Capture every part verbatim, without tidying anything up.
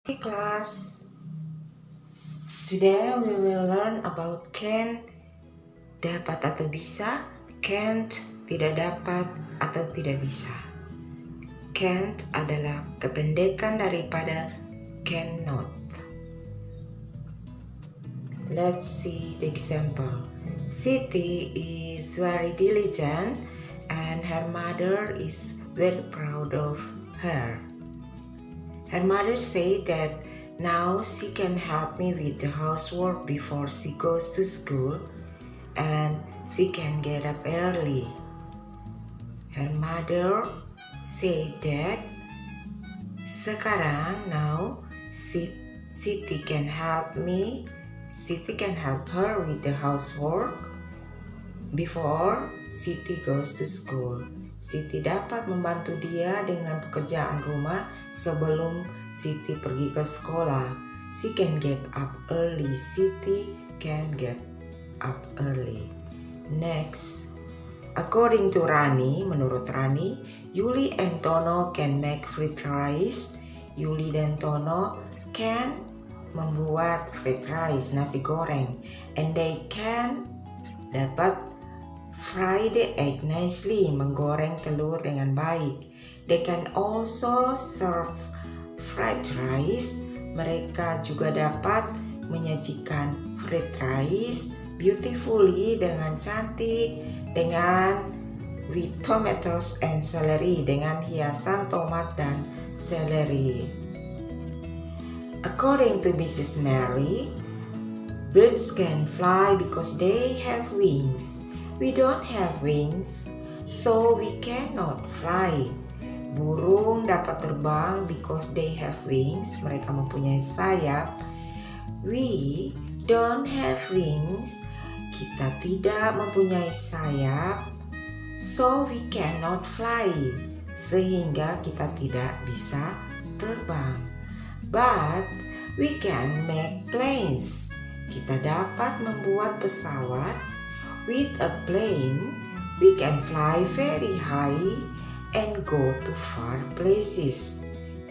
Hey class, today we will learn about can, dapat atau bisa, can't, tidak dapat atau tidak bisa. Can't adalah kependekan daripada cannot. Let's see the example. Siti is very diligent and her mother is very proud of her. Her mother said that now she can help me with the housework before she goes to school and she can get up early. Her mother said that sekarang now Siti can help me, Siti can help her with the housework before Siti goes to school. Siti dapat membantu dia dengan pekerjaan rumah sebelum Siti pergi ke sekolah. She can get up early. Siti can get up early. Next, according to Rani, menurut Rani, Yuli and Tono can make fried rice. Yuli dan Tono can membuat fried rice, nasi goreng, and they can dapat fry the egg nicely, menggoreng telur dengan baik. They can also serve fried rice. Mereka juga dapat menyajikan fried rice beautifully, dengan cantik, dengan with tomatoes and celery, dengan hiasan tomat dan celery. According to Missus Mary, birds can fly because they have wings. We don't have wings, so we cannot fly. Burung dapat terbang because they have wings. Mereka mempunyai sayap. We don't have wings. Kita tidak mempunyai sayap, so we cannot fly. Sehingga kita tidak bisa terbang. But we can make planes. Kita dapat membuat pesawat. With a plane, we can fly very high and go to far places.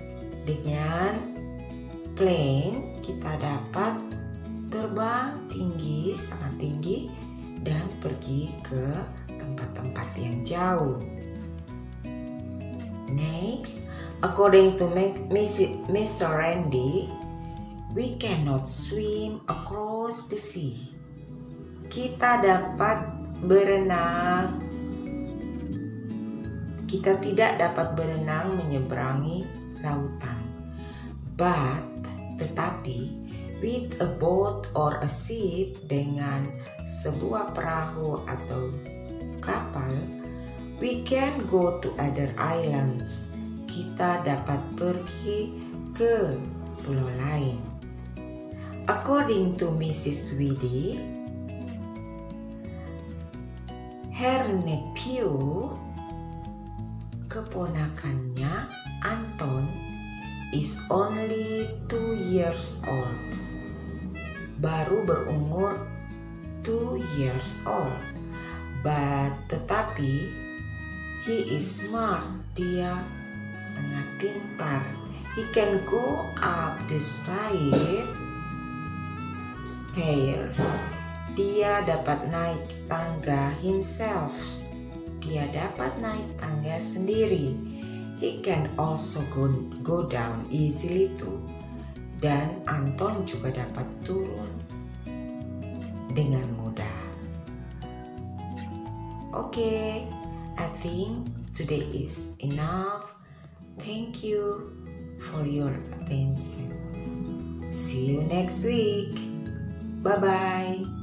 Dengan plane, kita dapat terbang tinggi, sangat tinggi, dan pergi ke tempat-tempat yang jauh. Next, according to Mister Randy, we cannot swim across the sea. Kita dapat berenang. Kita tidak dapat berenang menyeberangi lautan. But, tetapi, with a boat or a ship, dengan sebuah perahu atau kapal, we can go to other islands. Kita dapat pergi ke pulau lain. According to Missus Widi, her nephew, keponakannya Anton, is only two years old. Baru berumur two years old. But tetapi he is smart. Dia sangat pintar. He can go up the stairs. Stairs. Dia dapat naik tangga himself. Dia dapat naik tangga sendiri. He can also go, go down easily too. Dan Anton juga dapat turun dengan mudah. Okay, I think today is enough. Thank you for your attention. See you next week. Bye-bye.